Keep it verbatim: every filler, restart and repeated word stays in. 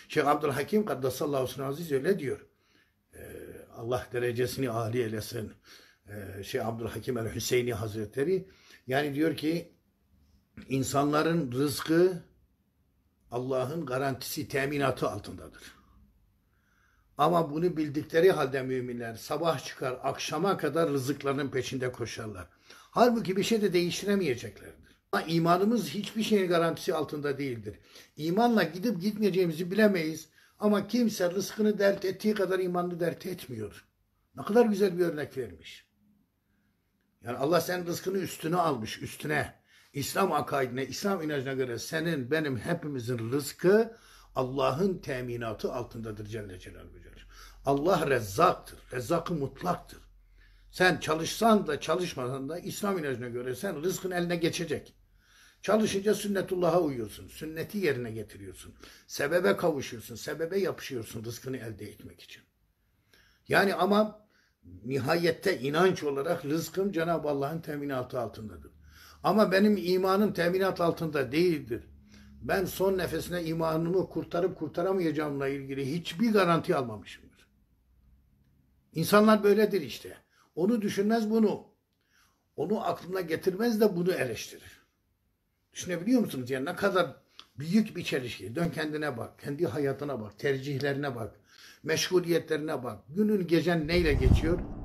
Şeyh Abdülhakim Kaddesallahu sirruhu aziz öyle diyor. Ee, Allah derecesini âli eylesin. Ee, Şeyh Abdülhakim el-Hüseyni Hazretleri yani diyor ki insanların rızkı Allah'ın garantisi, teminatı altındadır. Ama bunu bildikleri halde müminler sabah çıkar, akşama kadar rızıklarının peşinde koşarlar. Halbuki bir şey de değiştiremeyeceklerdir. Ama imanımız hiçbir şeyin garantisi altında değildir. İmanla gidip gitmeyeceğimizi bilemeyiz. Ama kimse rızkını dert ettiği kadar imanını dert etmiyor. Ne kadar güzel bir örnek vermiş. Yani Allah senin rızkını üstüne almış, üstüne. İslam akaidine, İslam inancına göre senin, benim, hepimizin rızkı Allah'ın teminatı altındadır Celle Celaluhu. Allah rezzaktır. Rezzak-ı mutlaktır. Sen çalışsan da çalışmasan da İslam inancına göre sen rızkın eline geçecek. Çalışınca sünnetullah'a uyuyorsun. Sünneti yerine getiriyorsun. Sebebe kavuşuyorsun. Sebebe yapışıyorsun rızkını elde etmek için. Yani ama nihayette inanç olarak rızkım Cenab-ı Allah'ın teminatı altındadır. Ama benim imanım teminat altında değildir. Ben son nefesine imanımı kurtarıp kurtaramayacağımla ilgili hiçbir garanti almamışımdır. İnsanlar böyledir işte. Onu düşünmez bunu. Onu aklına getirmez de bunu eleştirir. Düşünebiliyor musunuz? Yani ne kadar büyük bir çelişki. Dön kendine bak. Kendi hayatına bak. Tercihlerine bak. Meşguliyetlerine bak. Günün gecen neyle geçiyor?